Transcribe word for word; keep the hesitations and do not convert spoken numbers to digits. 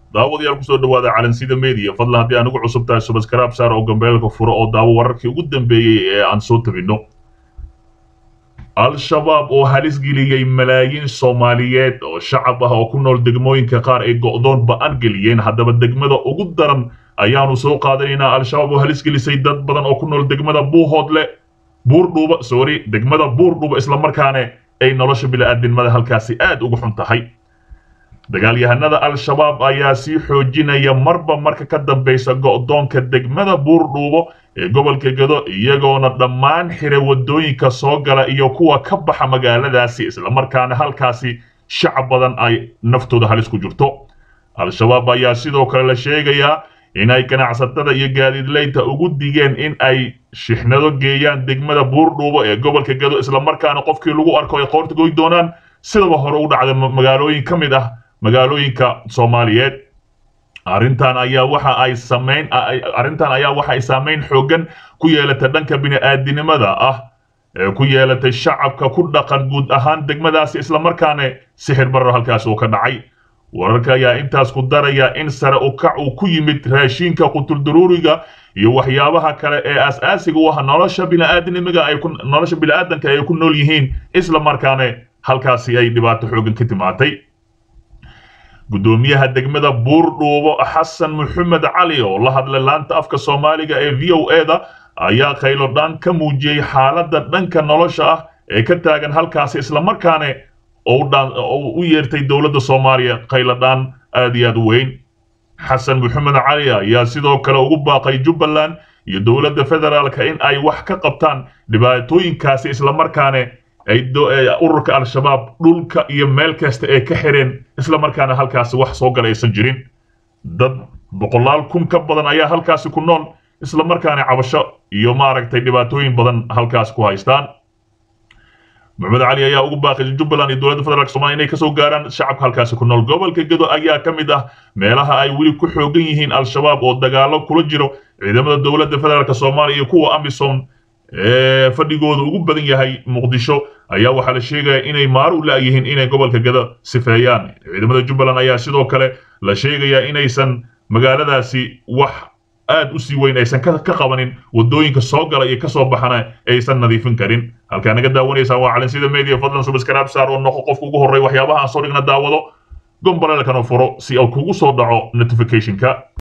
daawadayaal ku soo dhawaada calansida media fadlan haddii aan ugu cusub tahay subscribe saar oo gambeelka furo oo daawo wararkii ugu dambeeyay ee aan soo tabino al-shabaab oo halis geliyay malaayiin Soomaaliyeed oo shacab ah oo ku nool degmooyinka qaar ay go'doon ba'an geliyeen haddaba degmada ugu daran ayaanu soo qaadanaynaa al-shabaab oo halis gelisay dad badan oo ku nool degmada Buuhoodle Buurdhuuba sorry degmada Buurdhuuba isla markaana ay nolosha bilaadanimada halkaasi aad ugu xun tahay dagaalyahanada al-shabaab ayaa si xoojinaya marba marka ka dambaysa go'doonka degmada Buurdhuuba ee gobolka Gado iyagoona dhammaan xire wadooyinka soo gala iyo kuwa ka baxa magaaladaasi isla markaana halkaasi shacab badan ay naftooda halis ku jirto al-shabaab ayaa sidoo kale la sheegayaa in ay ganacsatada iyo gaadiidleyda ugu digeen in ay shixnado geeyaan degmada Buurdhuuba ee gobolka Gado isla markaana qofkii lagu arko ay qoorta goy doonaan sidaba hore u dhacday magaalooyin ka mid ah magaalooyinka Soomaaliyeed arintan ayaa waxa ay sameyn arintan ayaa waxa ay sameyn xoogan ku yeelatay dhanka bini'aadanimada ah ee ku yeelatay shacabka ku dhaqan guud ahaan degmadaasi isla markaana sixir barar halkaas oo ka dhacay wararka ayaa intaas ku daraya in sare u kac uu ku yimid raashinka qutul daruuriga iyo waxyaabaha kale ee asaasiga u ah nolosha bini'aadanimada ay ku nolosha bini'aadanka ay ku nool yihiin isla markaana halkaasi ay dhibaato xoogan ka timaatay gudoomiyaha degmada Buurdhuuba Xasan Maxamed Cali oo la hadlay laanta afka Soomaaliga ee V O A da ayaa khaylo dhan ka muujiyay xaaladda dhanka nolosha ah ee ka taagan halkaas isla markaana oo u yeertay dawladda Soomaaliya khaylo dhan aad iyo aad u weyn Xasan Maxamed Cali ayaa sidoo kale ugu baaqay Jubbaland iyo dawladda federaalka in ay wax ka qabtaan dhibaatooyinkaasi isla markaana ay ururka al-shabaab dhulka iyo meel kasta ee ka xireen isla markaana halkaas wax soo galaysan jirin dad boqolaal kun ka badan ayaa halkaas ku nool isla markaana cabasho iyo maaragtay dhibaatooyin badan halkaas ku haystaan Maxamed Cali ayaa ugu baaqay Jubbaland iyo dawladda federaalka Soomaaliya inay ka soo gaaraan shacabka halkaas ku nool gobolka Gado ayaa ka mid ah meelaha ay weli ku xoogan yihiin al-shabaab oo dagaalo kula jiro ciidamada dawladda federaalka Soomaaliya iyo kuwa AMISOM ee fadhigooda ugu badan yahay Muqdisho ayaa waxa la sheegay inay maar u laayihiin inay gobolka Gado sifeeyaan ciidamada Jubbaland ayaa sidoo kale la sheegaya inaysan magaaladaasi wax aad u sii weyn aysan ka qabanin wadooyinka soo gala iyo ka soo baxana aysan nadiifin karin halka naga daawanaysa waa calansida media fadlan subscribe saar oo noqo qofka ugu horeeya waxyaabaha aan soo dhigna daawado gombolada kana furo si uu kugu soo dhaco notification-ka